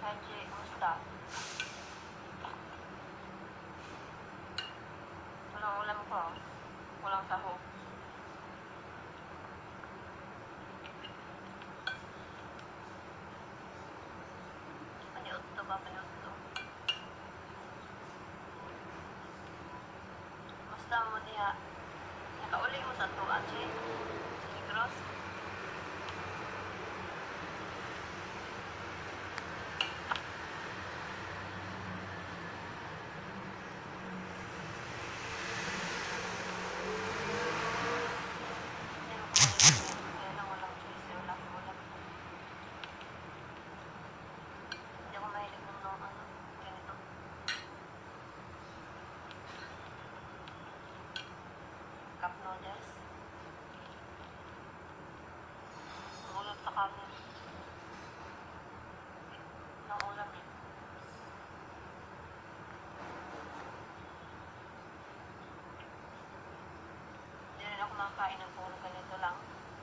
Haji, kumusta? Walang ulam ko. Walang sahog. Paniot to ba? Paniot to. Basta mo diha. Nakauli mo sa to, Haji. Sa Negros. Cup noodles. Ulam sa kanin. Ng ulam eh. Hindi rin ako makakain ng puro ganito lang.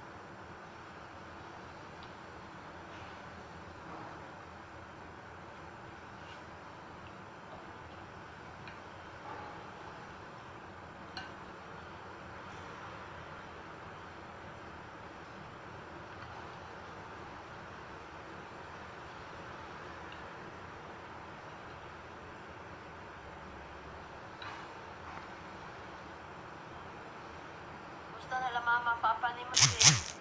Gusto nila mama, papa ni mo siya.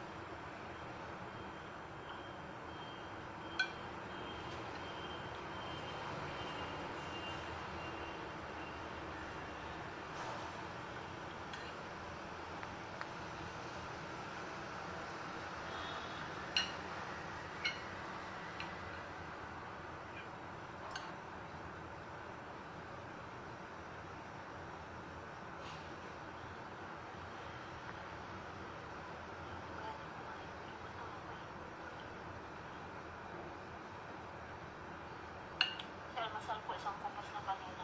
Masal ko isang kupos na kanina.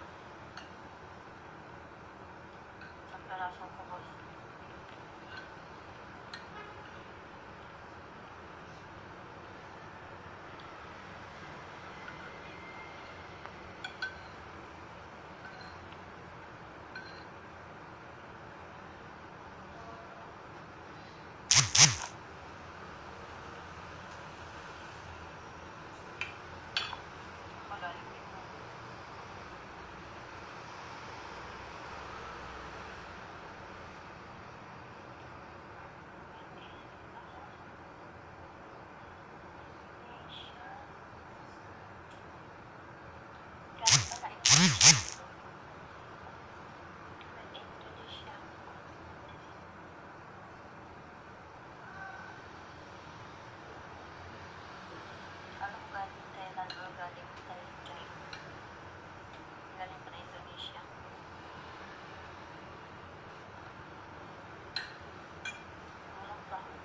Isang perasong kupos. Magaling. Indonesia. Alam ko galing Thailand o galing Thailand. Galing pa na Indonesia. Walang sahog.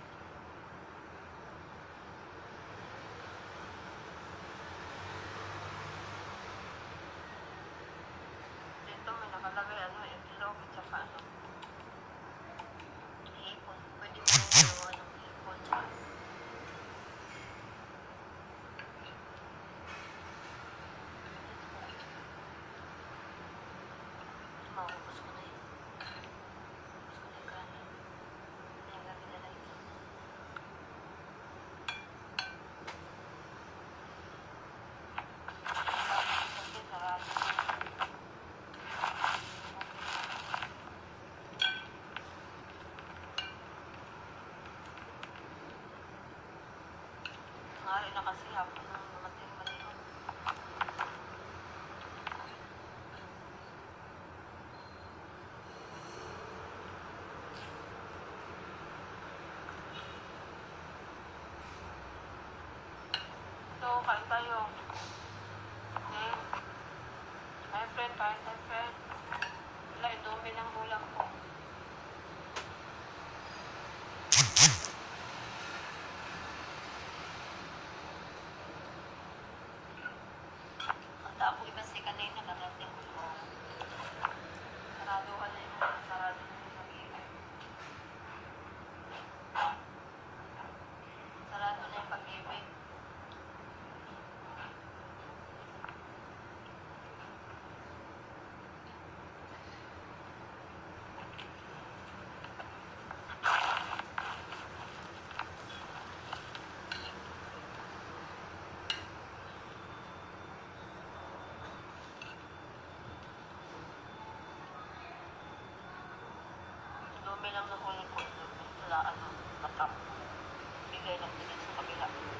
Dito may nakalagay itlog at saka hipon. Pwede mo yung gawa ng hipon tsaka maubos ko na yun. Ubos ko na yung kanin. Hindi yung gabi nila ito. Kasi sarado. Ngari na kasi hapon ng mating-mating. So, kain tayo. Okay. My friend, kain tayo, friend. Wala, idumi ng ulam ko. Ang ako iba si kanina, kagating ko. Sarado ka na yun. Sarado na yung pag-ibig. Sarado na yung pag-ibig. lang nahuli ko doon. Wala, ano, matap. Bigay lang din sa kabila.